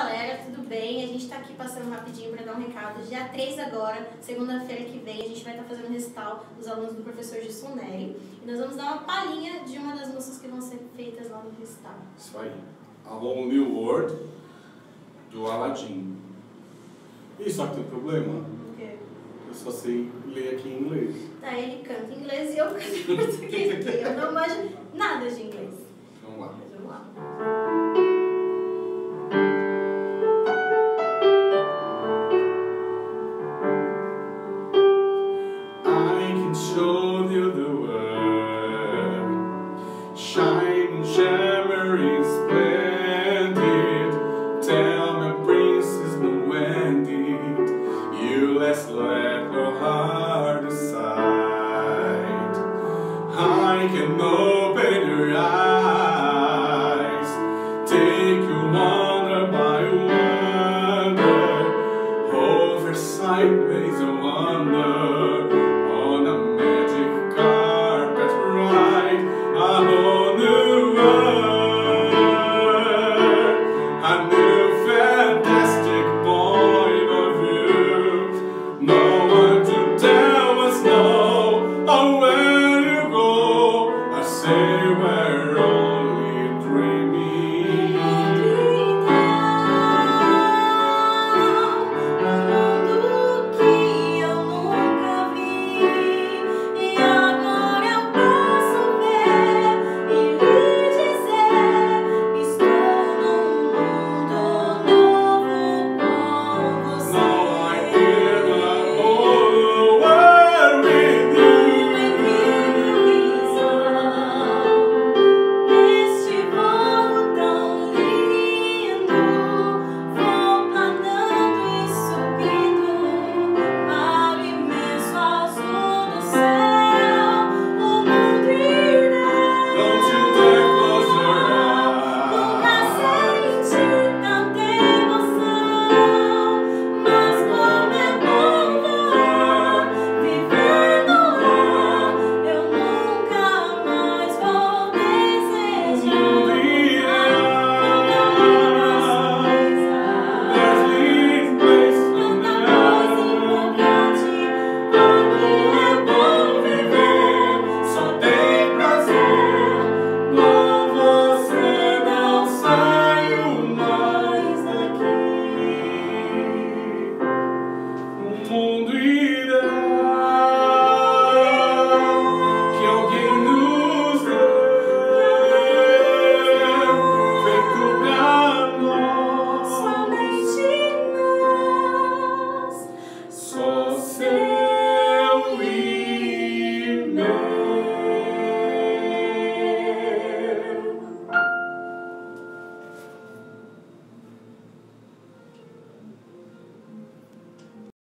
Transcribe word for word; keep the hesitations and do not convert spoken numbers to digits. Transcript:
galera, tudo bem? A gente tá aqui passando rapidinho para dar um recado. Dia três agora, segunda-feira que vem, a gente vai estar fazendo um recital dos alunos do professor Gilson Neri. E nós vamos dar uma palhinha de uma das músicas que vão ser feitas lá no recital. Isso aí. A Whole New World, do Aladdin. E só que tem um problema. O quê? Eu só sei ler aqui em inglês. Tá, ele canta em inglês e eu canto em português aqui. Eu não manjo nada de inglês. Vamos lá. Mas vamos lá. Show you the world, shining, shimmering, splendid. Tell me, princess, when did you last let your heart decide? I can open your eyes, take you wonder by wonder, over sideways a wonder. Somente nós, só sei.